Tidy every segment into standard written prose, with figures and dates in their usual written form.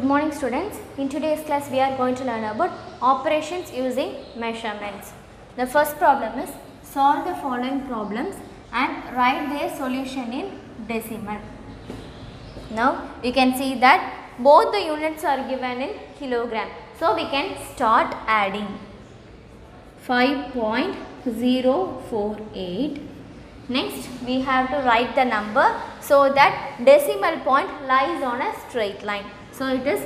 Good morning students. In today's class we are going to learn about operations using measurements. The first problem is solve the following problems and write their solution in decimal. Now you can see that both the units are given in kilogram. So we can start adding. 5.048. Next we have to write the number so that decimal point lies on a straight line. So it is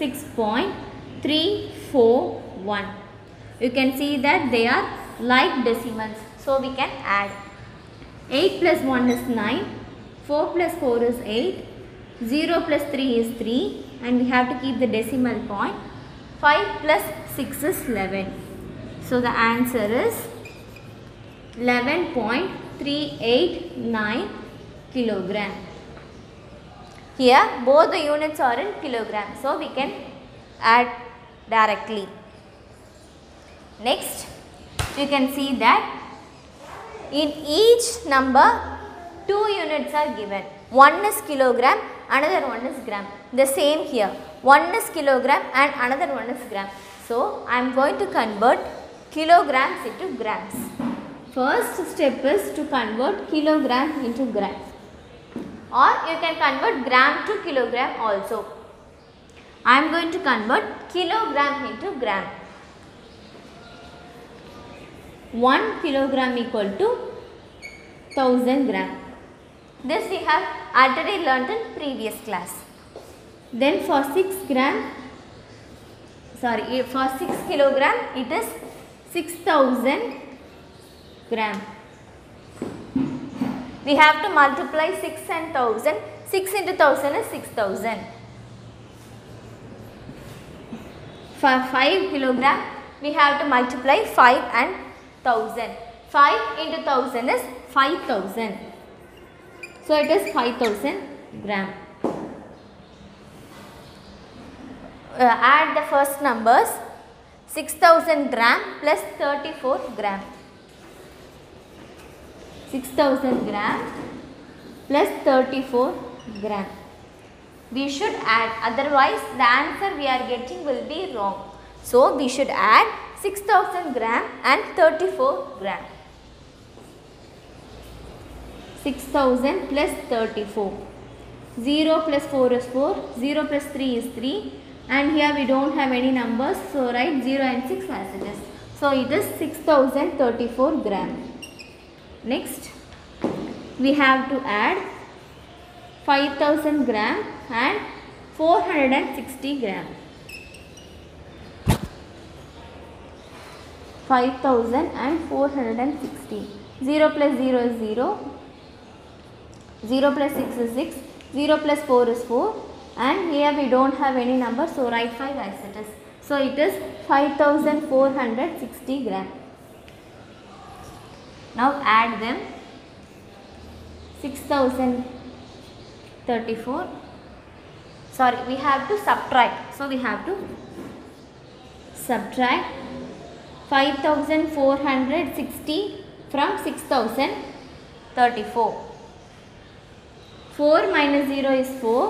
6.341. You can see that they are like decimals. So we can add. 8 plus 1 is 9. 4 plus 4 is 8. 0 plus 3 is 3. And we have to keep the decimal point. 5 plus 6 is 11. So the answer is 11.389 kilogram. Here both the units are in kilogram, so we can add directly. Next you can see that in each number 2 units are given. One is kilogram, another one is gram. The same here, one is kilogram and another one is gram. So I am going to convert kilograms into grams. First step is to convert kilogram into gram, or you can convert gram to kilogram also. I am going to convert kilogram into gram. 1 kilogram equal to 1000 gram. This we have already learnt in previous class. Then for 6 kilogram it is 6000 gram. We have to multiply 6 and 1000. 6 into 1000 is 6000. For 5 kilogram we have to multiply 5 and 1000. 5 into 1000 is 5000. So it is 5000 gram. Add the first numbers. 6000 gram plus 34 gram. 6000 gram plus 34 gram. We should add, otherwise the answer we are getting will be wrong. So we should add 6000 gram and 34 gram. 6000 plus 34. 0 plus 4 is 4. 0 plus 3 is 3. And here we don't have any numbers. So write 0 and 6 as it is. So it is 6034 gram. Next we have to add 5000 gram and 460 gram. 5000 and 460. 0 plus 0 is 0. 0 plus 6 is 6. 0 plus 4 is 4. And here we don't have any number, so write 5 as it is. So it is 5460 gram. Now add them. 6034. Sorry, we have to subtract. So we have to subtract 5460 from 6034. 4 minus 0 is 4.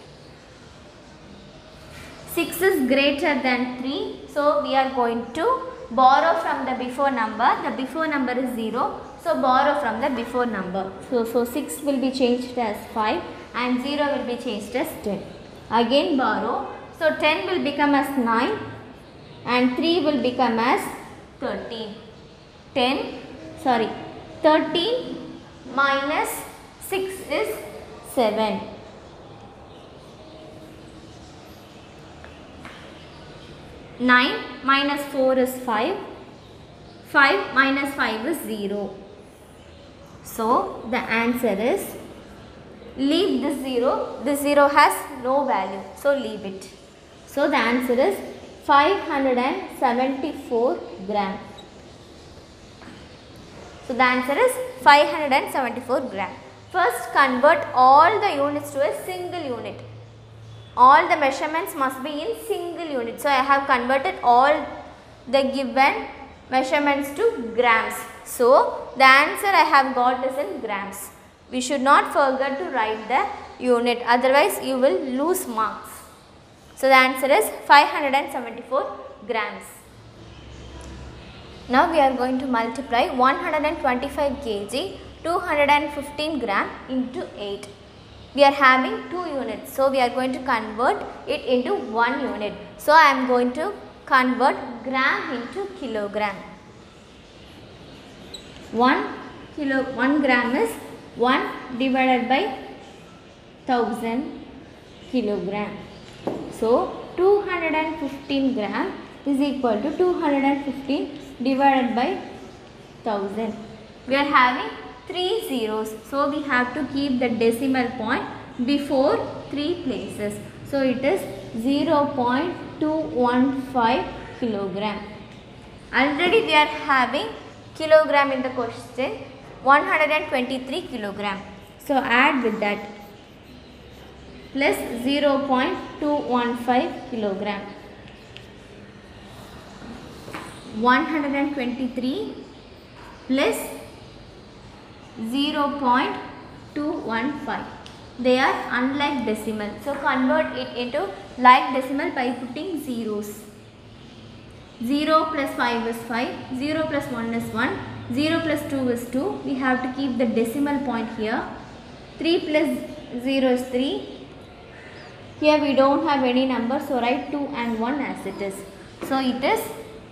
6 is greater than 3. So we are going to borrow from the before number. The before number is 0. So borrow from the before number. So 6 will be changed as 5 and 0 will be changed as 10. Again borrow. So 10 will become as 9 and 3 will become as 13. 13 minus 6 is 7. 9 minus 4 is 5. 5 minus 5 is 0. So the answer is, leave this 0. This 0 has no value. So leave it. So the answer is 574 gram. So the answer is 574 gram. First convert all the units to a single unit. All the measurements must be in single unit. So I have converted all the given measurements to grams. So the answer I have got is in grams. We should not forget to write the unit, otherwise you will lose marks. So the answer is 574 grams. Now we are going to multiply 125 kg 215 gram into 8. We are having 2 units. So we are going to convert it into 1 unit. So I am going to convert gram into kilogram. 1 gram is 1 divided by 1000 kilogram. So 215 gram is equal to 215 divided by 1000. We are having 3 zeros. So we have to keep the decimal point before 3 places. So it is 0.215 kilogram. Already we are having kilogram in the question, 123 kilogram. So add with that plus 0.215 kilogram. 123 plus 0.215. They are unlike decimal. So convert it into like decimal by putting zeros. 0 plus 5 is 5, 0 plus 1 is 1, 0 plus 2 is 2. We have to keep the decimal point here. 3 plus 0 is 3. Here we don't have any number, so write 2 and 1 as it is. So it is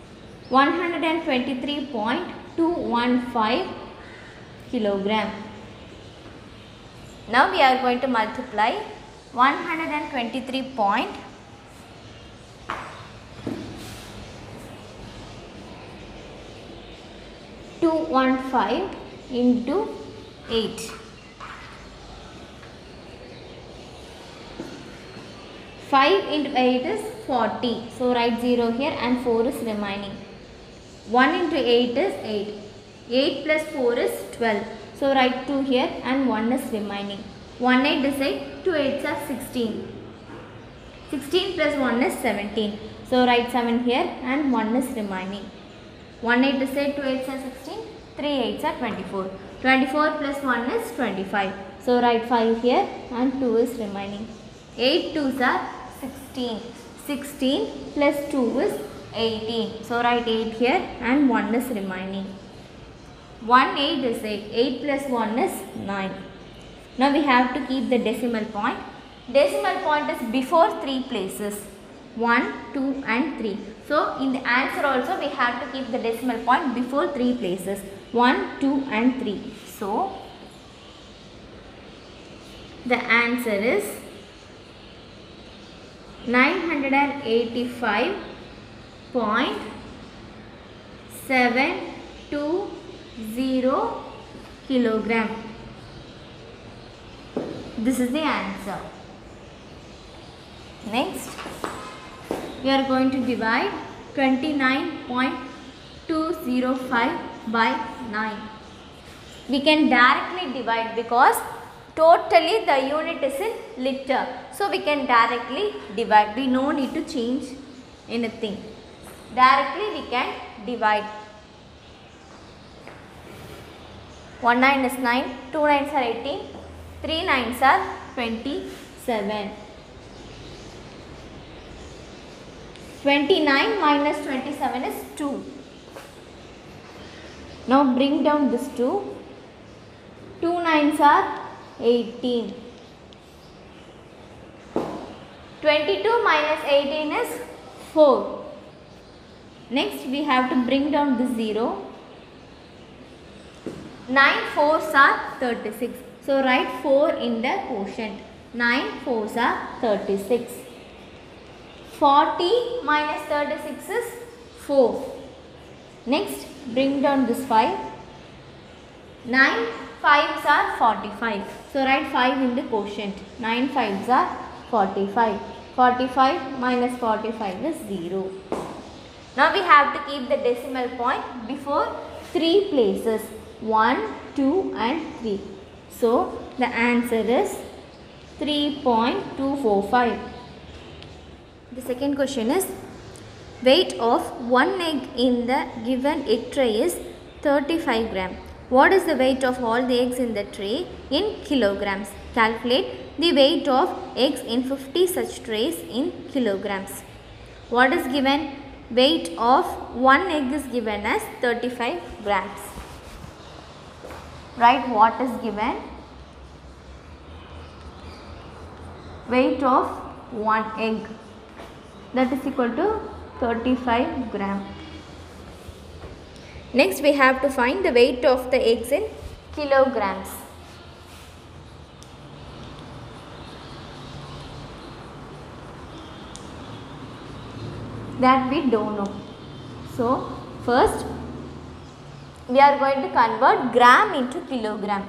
123.215 kilogram. Now we are going to multiply 123.215 into 8. 5 into 8 is 40. So write 0 here and 4 is remaining. 1 into 8 is 8. 8 plus 4 is 12. So write 2 here and 1 is remaining. 1 8 is 8. 2 8s are 16. 16 plus 1 is 17. So write 7 here and 1 is remaining. 1 8 is 8. 2 8s are 16. 3 8s are 24. 24 plus 1 is 25. So write 5 here and 2 is remaining. 8 2s are 16. 16 plus 2 is 18. So write 8 here and 1 is remaining. 1 8 is 8. 8 plus 1 is 9. Now we have to keep the decimal point. Decimal point is before 3 places. 1, 2 and 3. So in the answer also we have to keep the decimal point before 3 places. 1, 2 and 3. So the answer is 985.720 kilogram. This is the answer. Next, we are going to divide 29.205 by 9. We can directly divide because totally the unit is in liter. So we can directly divide. We no need to change anything. Directly we can divide. 1 9 is 9, 2 9s are 18, 3 9s are 27. 29 minus 27 is 2. Now bring down this 2. 2 9s are 18. 22 minus 18 is 4. Next we have to bring down the 0. 9 4s are 36. So write 4 in the quotient. 9 4s are 36. 40 minus 36 is 4. Next bring down this 5. 9 5s are 45. So write 5 in the quotient. 9 5s are 45. 45 minus 45 is 0. Now we have to keep the decimal point before 3 places. 1, 2 and 3. So the answer is 3.245. The second question is, weight of one egg in the given egg tray is 35 gram. What is the weight of all the eggs in the tray in kilograms? Calculate the weight of eggs in 50 such trays in kilograms. What is given? Weight of one egg is given as 35 grams. Write what is given. Weight of one egg, that is equal to 35 gram. Next we have to find the weight of the eggs in kilograms. That we don't know. So first we are going to convert gram into kilogram.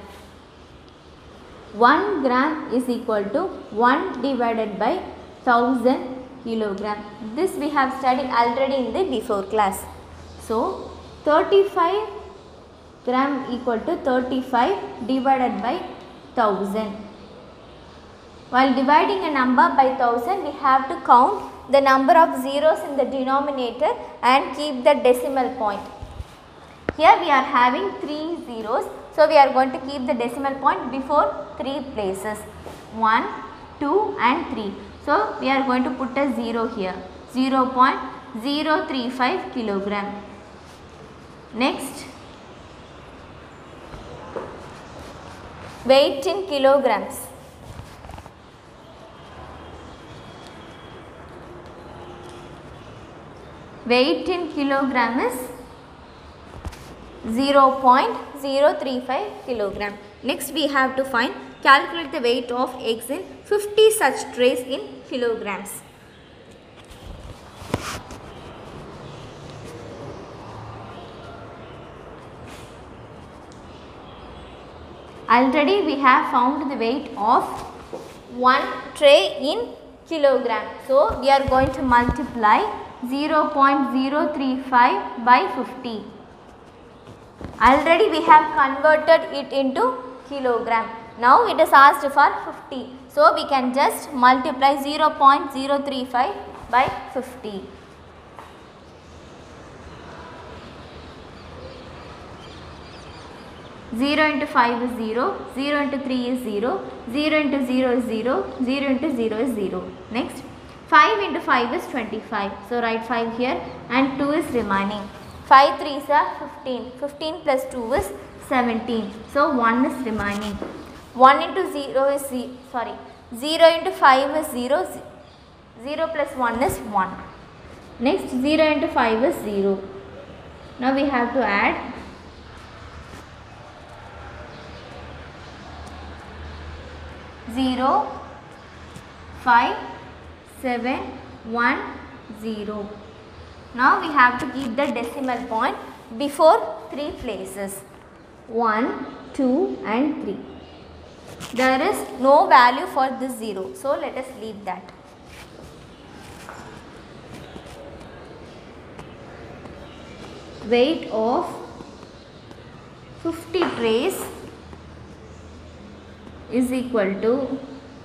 1 gram is equal to 1 divided by 1000 kilogram. This we have studied already in the before class. So 35 gram equal to 35 divided by 1000. While dividing a number by 1000, we have to count the number of zeros in the denominator and keep the decimal point. Here we are having 3 zeros. So we are going to keep the decimal point before 3 places. 1, 2 and 3. So we are going to put a 0 here. 0.035 kilogram. Next, weight in kilograms. Weight in kilogram is 0.035 kilogram. Next we have to calculate the weight of eggs in 50 such trays in kilograms. Already we have found the weight of one tray in kilogram. So we are going to multiply 0.035 by 50. Already we have converted it into kilogram. Now it is asked for 50. So we can just multiply 0.035 by 50. Zero into 5 is 0, 0 into 3 is 0, 0 into 0 is 0, 0 into 0 is 0. Next, 5 into 5 is 25. So write 5 here and 2 is remaining. 5 3s are 15. 15 plus 2 is 17. So 1 is remaining. 1 into 0 is 0 into 5 is 0. 0 plus 1 is 1. Next 0 into 5 is 0. Now we have to add 0, 5, 7, 1, 0. Now we have to keep the decimal point before 3 places. 1, 2 and 3. There is no value for this 0. So let us leave that. Weight of 50 trays is equal to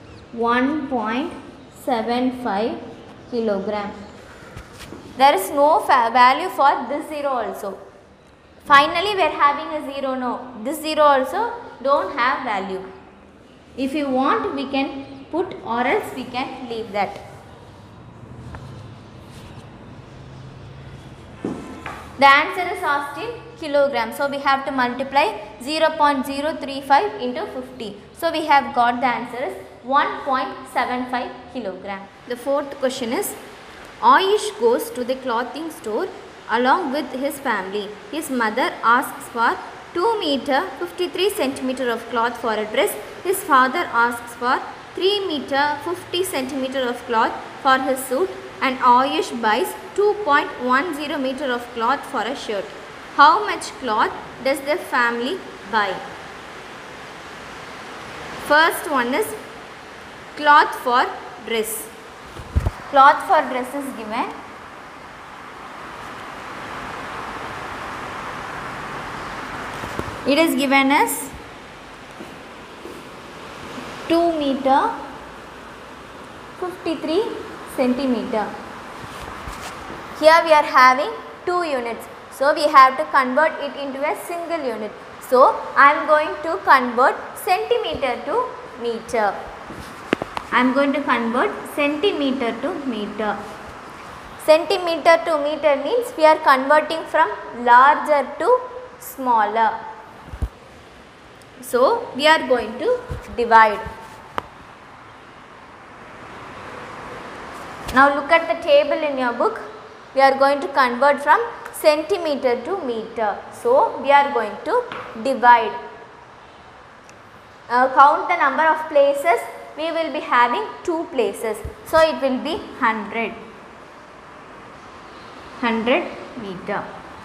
1.75 kilogram. There is no value for this 0 also. Finally we are having a 0 no. This 0 also don't have value. If you want we can put or else we can leave that. The answer is asked in kilograms. So we have to multiply 0.035 into 50. So we have got the answer is 1.75 kilogram. The fourth question is, Ayush goes to the clothing store along with his family. His mother asks for 2 meter 53 centimeter of cloth for a dress. His father asks for 3 meter 50 centimeter of cloth for his suit, and Ayush buys 2.10 meter of cloth for a shirt. How much cloth does the family buy? First one is cloth for dress. Cloth for dress is given. It is given as 2 meter 53 centimeter. Here we are having 2 units. So we have to convert it into a single unit. So I am going to convert centimeter to meter. I am going to convert centimeter to meter. Centimeter to meter means we are converting from larger to smaller. So we are going to divide. Now look at the table in your book. We are going to convert from centimeter to meter. So we are going to divide. Count the number of places. We will be having 2 places. So it will be 100 meter.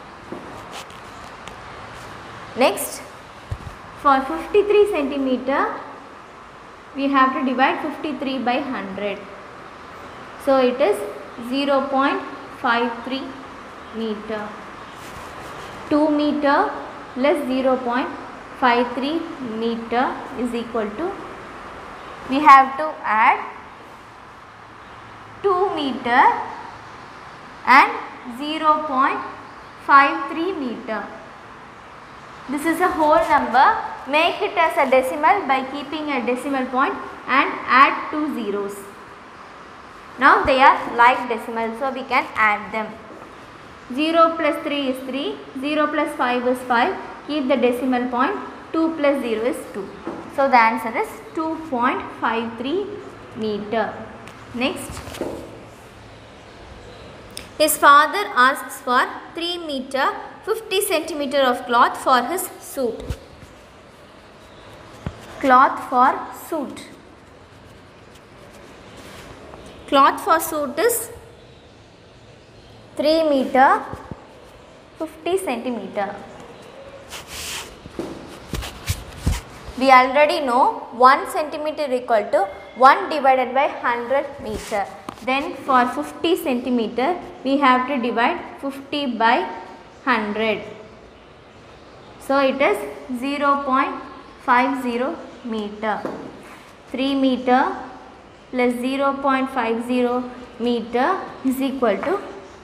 Next, for 53 centimeter, we have to divide 53 by 100. So it is 0.53 meter. 2 meter plus 0.53 meter is equal to, we have to add 2 meter and 0.53 meter. This is a whole number. Make it as a decimal by keeping a decimal point and add 2 zeros. Now they are like decimals, so we can add them. 0 plus 3 is 3, 0 plus 5 is 5, keep the decimal point, 2 plus 0 is 2. So the answer is 2.53 meter. Next, his father asks for 3 meter 50 centimeter of cloth for his suit. Cloth for suit. Cloth for suit is 3 meter 50 centimeter. We already know 1 centimeter equal to 1 divided by 100 meter. Then for 50 centimeter, we have to divide 50 by 100. So it is 0.50 meter. 3 meter plus 0.50 meter is equal to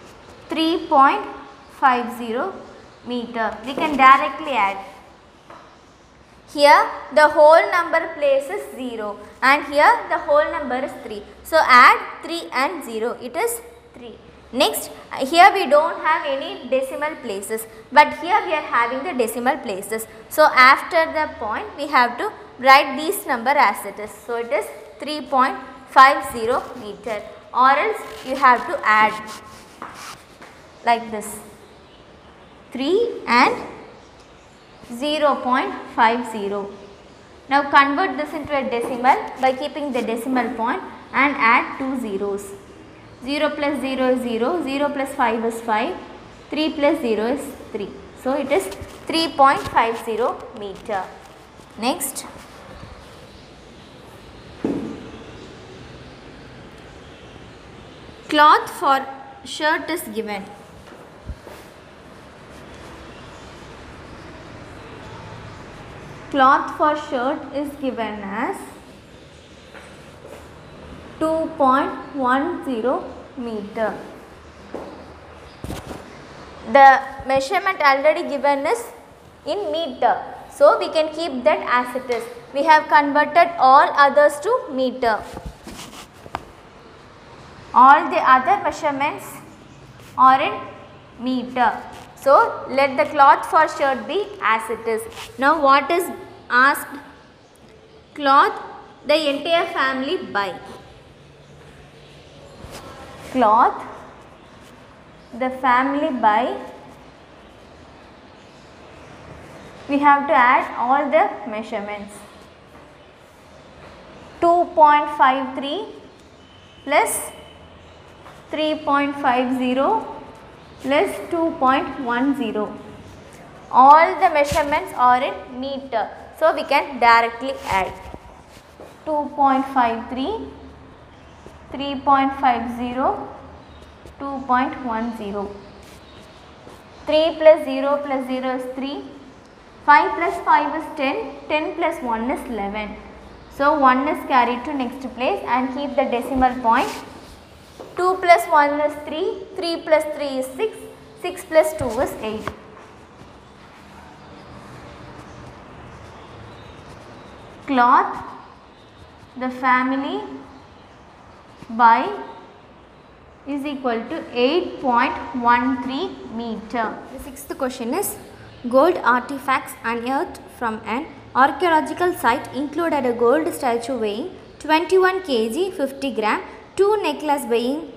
3.50 meter. We can directly add. Here the whole number place is 0 and here the whole number is 3. So add 3 and 0, it is 3. Next, here we don't have any decimal places, but here we are having the decimal places. So after the point we have to write this number as it is. So it is 3.50 meter, or else you have to add like this, 3 and 0.50. Now convert this into a decimal by keeping the decimal point and add 2 zeros. 0 plus 0 is 0, 0 plus 5 is 5, 3 plus 0 is 3. So it is 3.50 meter. Next, cloth for shirt is given. Cloth for shirt is given as 2.10 meter. The measurement already given is in meter. So we can keep that as it is. We have converted all others to meter. All the other measurements are in meter. So let the cloth for shirt be as it is. Now what is asked? Cloth the entire family buy. Cloth the family buy. We have to add all the measurements. 2.53 plus 3.50 plus 2.10. All the measurements are in meter. So we can directly add 2.53, 3.50, 2.10. 3 plus 0 plus 0 is 3. 5 plus 5 is 10. 10 plus 1 is 11. So 1 is carried to next place and keep the decimal point. 2 plus 1 is 3. 3 plus 3 is 6. 6 plus 2 is 8. Cloth the family by is equal to 8.13 meter. The sixth question is, gold artifacts unearthed from an archaeological site included a gold statue weighing 21 kg 50 gram, two necklaces weighing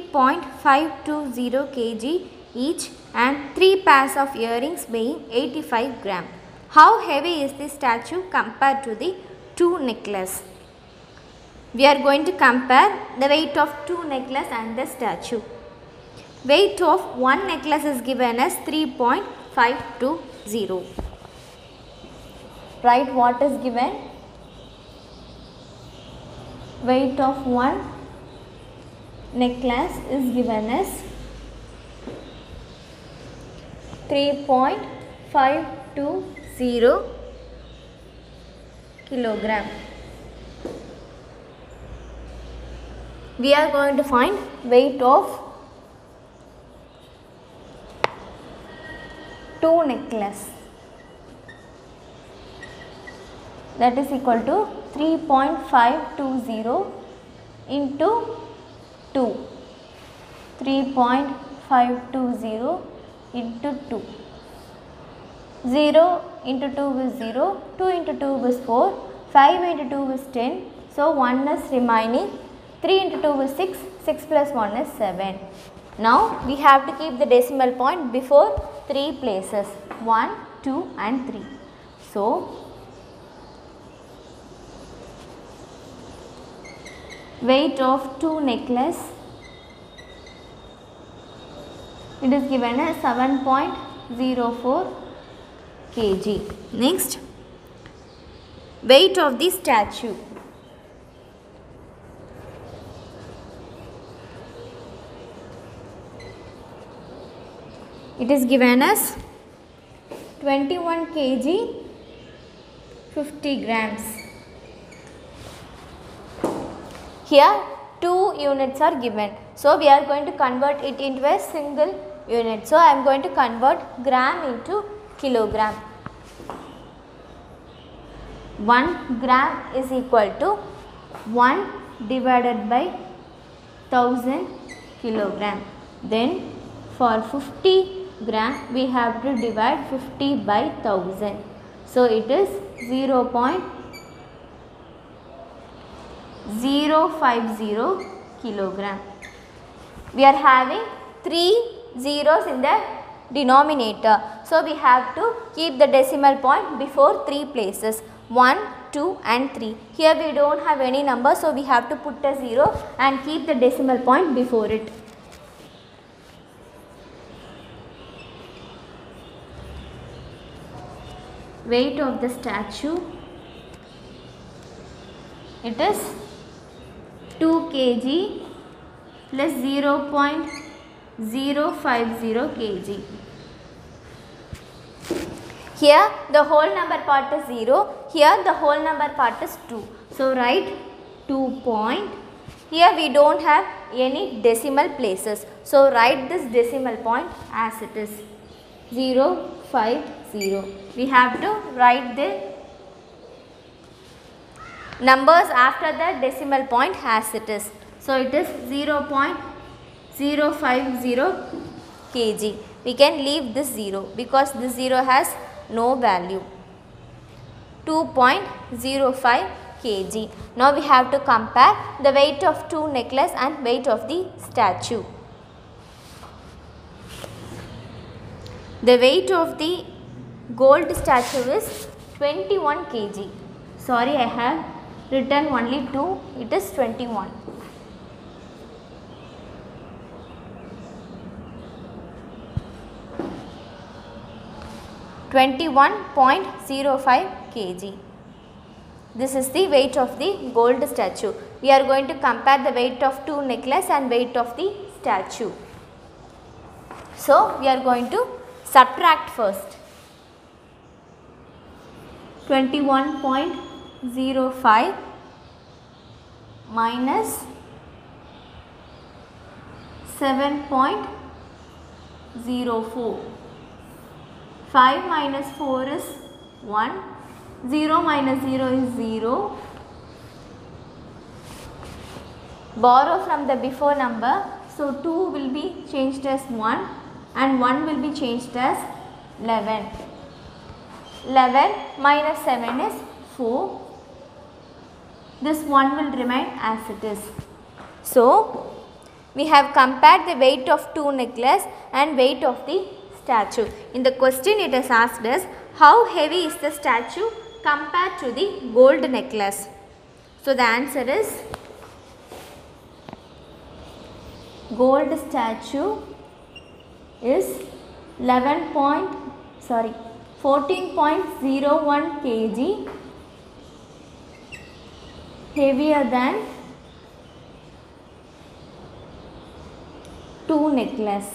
3.520 kg each and 3 pairs of earrings weighing 85 gram. How heavy is this statue compared to the two necklaces? We are going to compare the weight of two necklaces and the statue. Weight of one necklace is given as 3.520. Write what is given. Weight of one necklace is given as 3.520 kilogram. We are going to find weight of two necklaces. That is equal to 3.520 into 2. 3.520 into 2. 0 into 2 is 0, 2 into 2 is 4, 5 into 2 is 10. So 1 is remaining, 3 into 2 is 6, 6 plus 1 is 7. Now we have to keep the decimal point before 3 places, 1, 2 and 3. So weight of two necklace, it is given as 7.04 kg. Next, weight of the statue. It is given as 21 kg 50 grams. Here 2 units are given. So we are going to convert it into a single unit. So I am going to convert gram into kilogram. 1 gram is equal to 1 divided by 1000 kilogram. Then for 50 gram we have to divide 50 by 1000. So it is 0.050 kilogram. We are having 3 zeros in the denominator. So we have to keep the decimal point before 3 places, 1, 2 and 3. Here we don't have any number, so we have to put a 0 and keep the decimal point before it. Weight of the statue, it is 2 kg plus 0.050 kg. Here the whole number part is 0, here the whole number part is 2. So write 2 point. Here we don't have any decimal places. So write this decimal point as it is 050. We have to write the numbers after the decimal point as it is. So it is 0.050 kg. We can leave this 0 because this 0 has no value. 2.05 kg. Now we have to compare the weight of two necklace and weight of the statue. The weight of the gold statue is 21 kg. Sorry, I have written only 2, it is 21. .05 kg. This is the weight of the gold statue. We are going to compare the weight of two necklace and weight of the statue. So we are going to subtract first. 21.05 minus 7.04. 5 minus 4 is 1. 0 minus 0 is 0. borrow from the before number. So 2 will be changed as 1 and 1 will be changed as 11. 11 minus 7 is 4. This 1 will remain as it is. So we have compared the weight of 2 necklace and weight of the statue. In the question it is asked us, how heavy is the statue compared to the gold necklace? So the answer is, gold statue is 14.01 kg heavier than 2 necklace.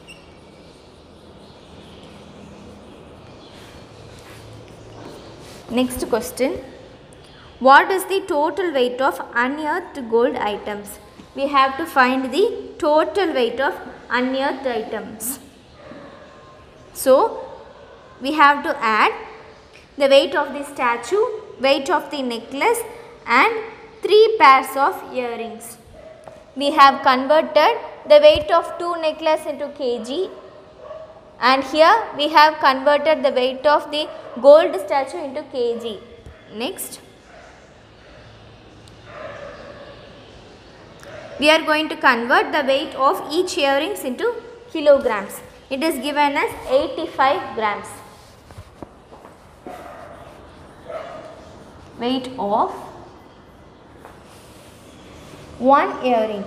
Next question. What is the total weight of unearthed gold items? We have to find the total weight of unearthed items. So we have to add the weight of the statue, weight of the necklace and 3 pairs of earrings. We have converted the weight of 2 necklace into kg, and here we have converted the weight of the gold statue into kg. Next, we are going to convert the weight of each earrings into kilograms. It is given as 85 grams. Weight of 1 earring.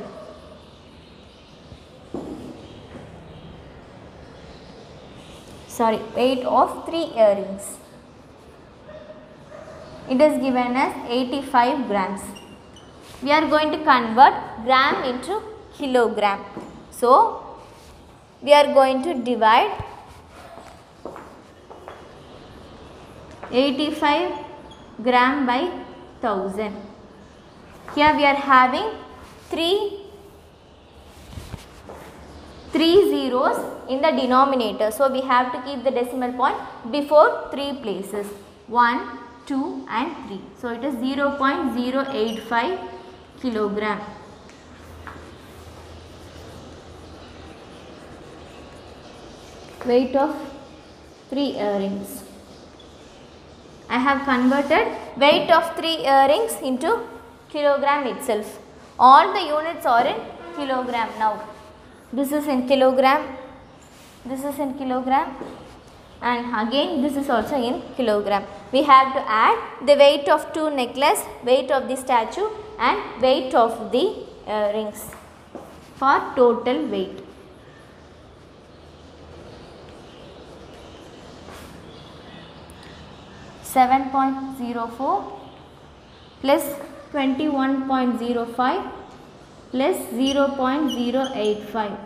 Weight of 3 earrings. It is given as 85 grams. We are going to convert gram into kilogram. So we are going to divide 85 gram by 1000. Here we are having 3 zeros in the denominator. So we have to keep the decimal point before 3 places. 1, 2 and 3. So it is 0.085 kilogram. Weight of 3 earrings. I have converted weight of 3 earrings into kilogram itself. All the units are in kilogram now. This is in kilogram, this is in kilogram, and again this is also in kilogram. We have to add the weight of 2 necklace, weight of the statue and weight of the earrings for total weight. .04 plus 21.05 plus 0.085.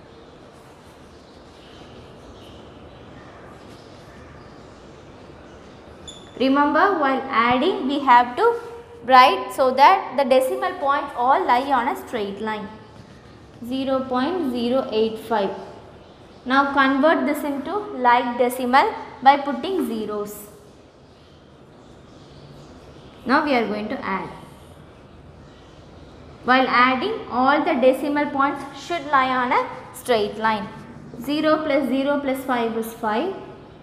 Remember, while adding we have to write so that the decimal points all lie on a straight line. 0.085. Now convert this into like decimal by putting zeros. Now we are going to add. While adding, all the decimal points should lie on a straight line. 0 plus 0 plus 5 is 5.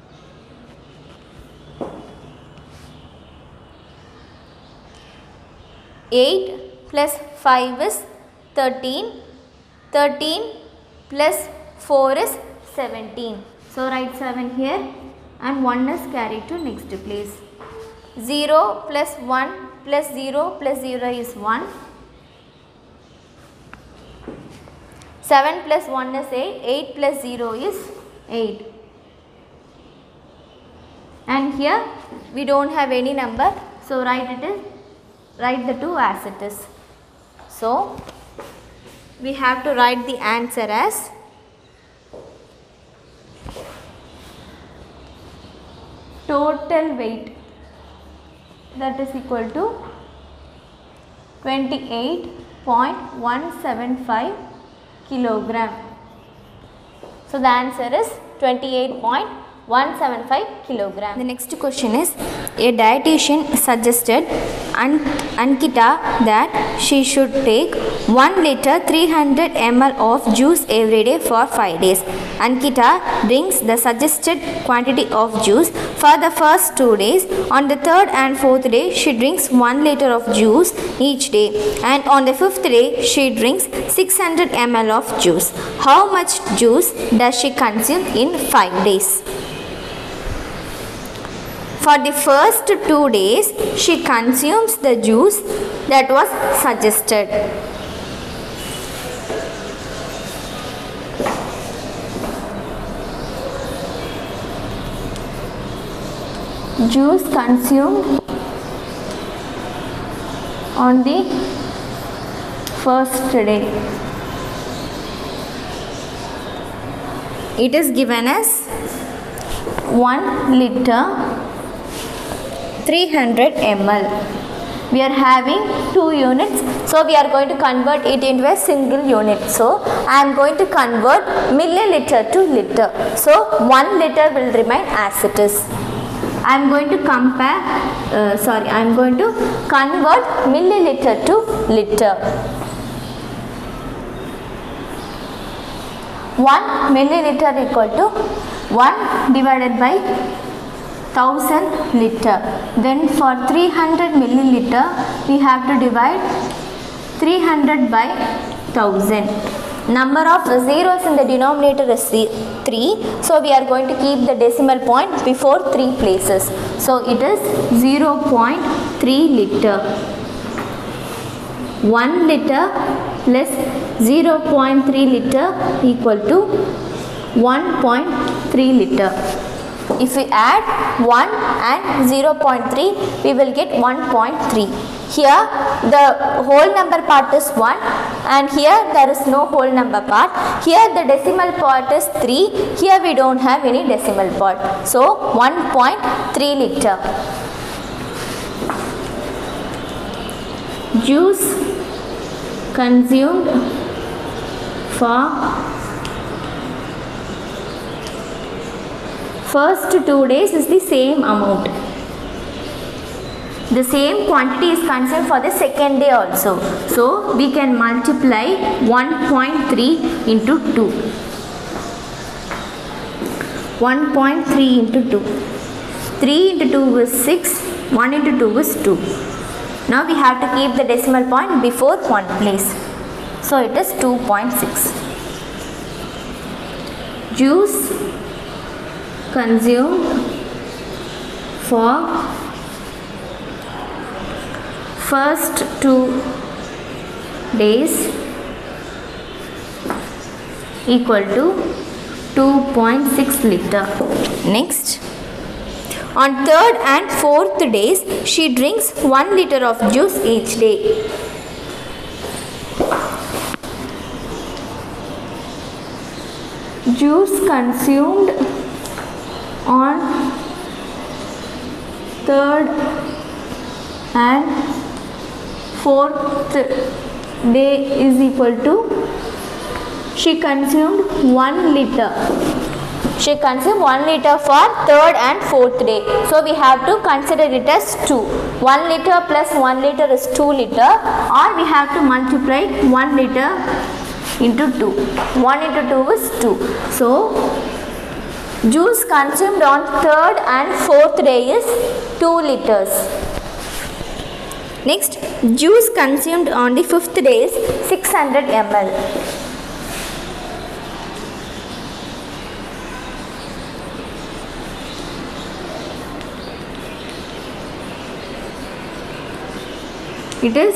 8 plus 5 is 13. 13 plus 4 is 17. So write 7 here and 1 is carried to next place. 0 plus 1 plus 0 plus 0 is 1. 7 plus 1 is 8. 8 plus 0 is 8. And here we don't have any number. So write the 2 as it is. So we have to write the answer as total weight, that is equal to 28.175 kilogram. So the answer is 28.175 kilogram. The next question is, a dietitian suggested Ankita that she should take 1 liter 300 ml of juice every day for 5 days. Ankita drinks the suggested quantity of juice for the first 2 days. On the third and fourth day, she drinks 1 liter of juice each day, and on the fifth day, she drinks 600 ml of juice. How much juice does she consume in 5 days? For the first 2 days, she consumes the juice that was suggested. Juice consumed on the first day. It is given as 1 liter 300 ml. We are having 2 units, so we are going to convert it into a single unit. So I am going to convert milliliter to liter. So 1 liter will remain as it is. I am going to I am going to convert milliliter to liter. 1 milliliter equal to 1 divided by 1000 liter. Then for 300 milliliter, we have to divide 300 by 1000. Number of zeros in the denominator is 3. So we are going to keep the decimal point before 3 places. So it is 0.3 liter. 1 liter plus 0.3 liter equal to 1.3 liter. If we add 1 and 0.3, we will get 1.3. Here the whole number part is 1 and here there is no whole number part. Here the decimal part is 3. Here we don't have any decimal part. So 1.3 liter. Juice consumed for first 2 days is the same amount. The same quantity is consumed for the second day also. So we can multiply 1.3 into 2. 1.3 into 2. 3 into 2 is 6. 1 into 2 is 2. Now we have to keep the decimal point before 1 place. So it is 2.6. Juice consumed for first 2 days equal to 2.6 liter. Next, on third and fourth days, she drinks 1 liter of juice each day. Juice consumed on third and fourth day is equal to, she consumed 1 liter. She consumed 1 liter for third and fourth day. So we have to consider it as 2. 1 liter plus 1 liter is 2 liter, or we have to multiply 1 liter into 2. 1 into 2 is 2. So juice consumed on third and fourth day is 2 liters. Next, juice consumed on the fifth day is 600 ml. It is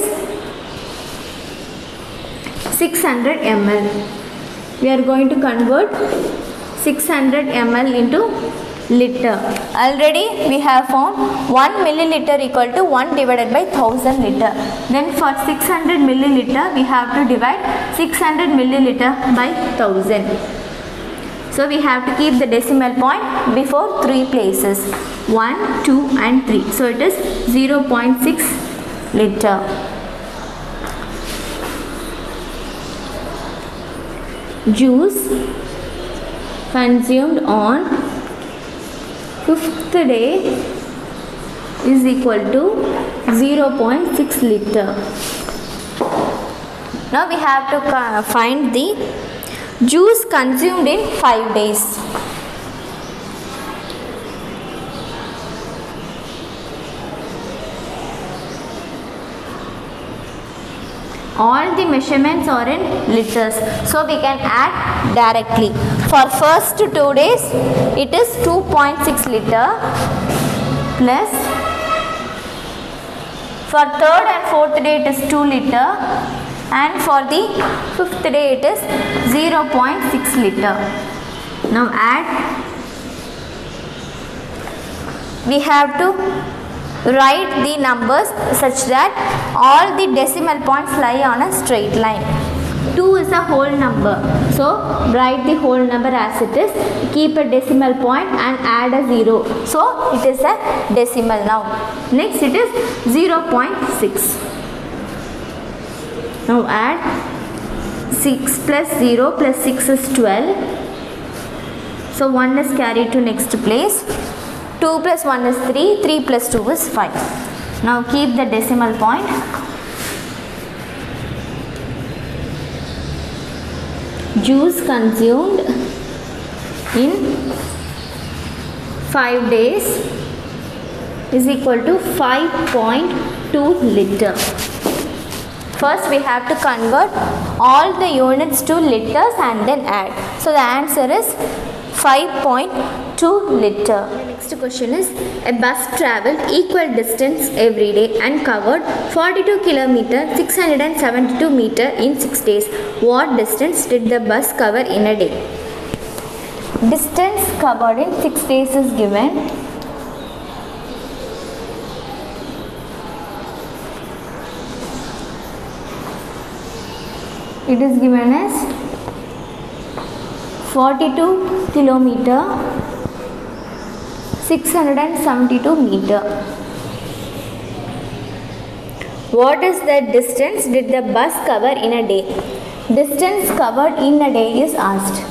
600 ml. We are going to convert 600 ml into liter. Already we have found 1 milliliter equal to 1 divided by 1000 liter. Then for 600 milliliter we have to divide 600 milliliter by 1000. So we have to keep the decimal point before 3 places. 1, 2 and 3. So it is 0.6 liter. Juice consumed on 5th day is equal to 0.6 liter. Now we have to find the juice consumed in 5 days. All the measurements are in liters, so we can add directly. For first 2 days it is 2.6 liter plus for third and fourth day it is 2 liter and for the fifth day it is 0.6 liter. Now add. We have to write the numbers such that all the decimal points lie on a straight line. 2 is a whole number, so write the whole number as it is, keep a decimal point and add a 0, so it is a decimal now. Next it is 0.6. Now add 6 plus 0 plus 6 is 12, so 1 is carried to next place. 2 plus 1 is 3, 3 plus 2 is 5. Now keep the decimal point. Juice consumed in 5 days is equal to 5.2 liter. First we have to convert all the units to liters and then add. So the answer is 5.2 liter. The next question is, a bus travelled equal distance every day and covered 42 km 672 meter in 6 days. What distance did the bus cover in a day? Distance covered in 6 days is given. It is given as 42 kilometer 672 meter. What is the distance did the bus cover in a day? Distance covered in a day is asked.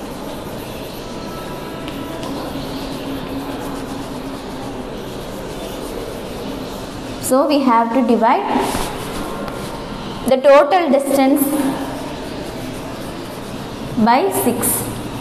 So we have to divide the total distance by 6.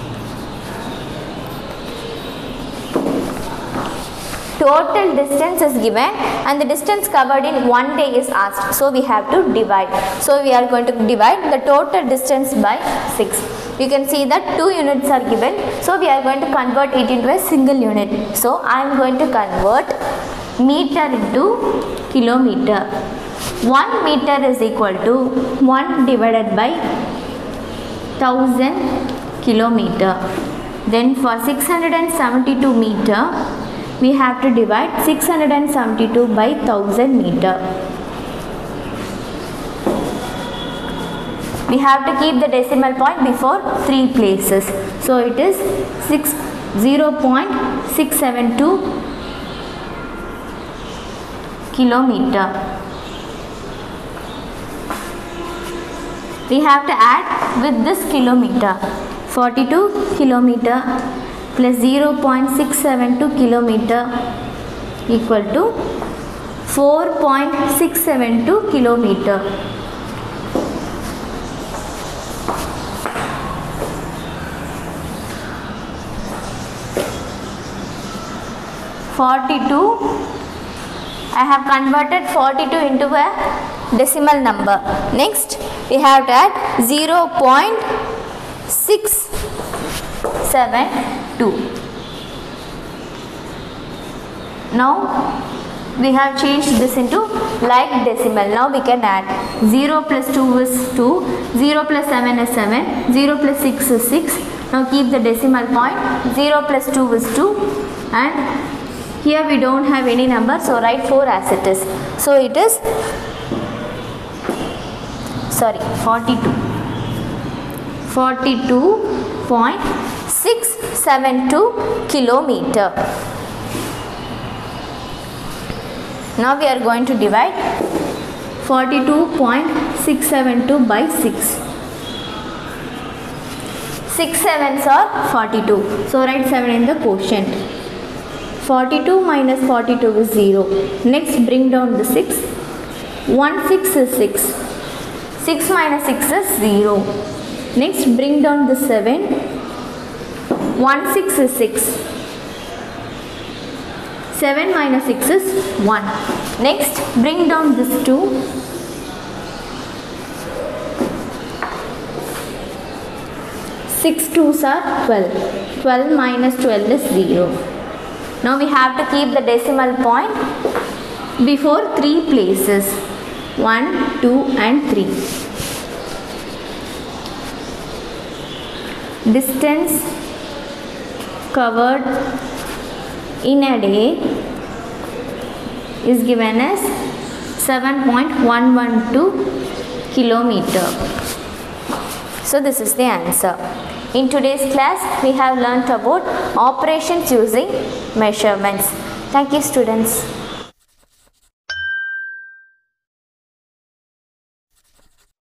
Total distance is given and the distance covered in 1 day is asked. So we have to divide. So we are going to divide the total distance by 6. You can see that 2 units are given. So we are going to convert it into a single unit. So I am going to convert meter into kilometer. 1 meter is equal to 1 divided by 1000 kilometer. Then for 672 meter, we have to divide 672 by 1000 meter. We have to keep the decimal point before 3 places. So it is 0.672 kilometer. We have to add with this kilometer. 42 kilometer plus 0.672 kilometer equal to 4.672 kilometer. I have converted 42 into a decimal number. Next we have to add 0.672. Now we have changed this into like decimal. Now we can add 0 plus 2 is 2, 0 plus 7 is 7, 0 plus 6 is 6. Now keep the decimal point. 0 plus 2 is 2 and here we don't have any number, so write 4 as it is. So it is 42.672 kilometer. Now we are going to divide 42.672 by 6. 6 sevens are 42. So write 7 in the quotient. 42 minus 42 is 0. Next bring down the 6. 1 6 is 6. 6 minus 6 is 0. Next bring down the 7. 1 6 is 6. 7 minus 6 is 1. Next bring down this 2. 6 2s are 12. 12 minus 12 is 0. Now we have to keep the decimal point before 3 places. 1, 2 and 3. Distance covered in a day is given as 7.112 kilometer. So this is the answer. In today's class, we have learnt about operations using measurements. Thank you, students.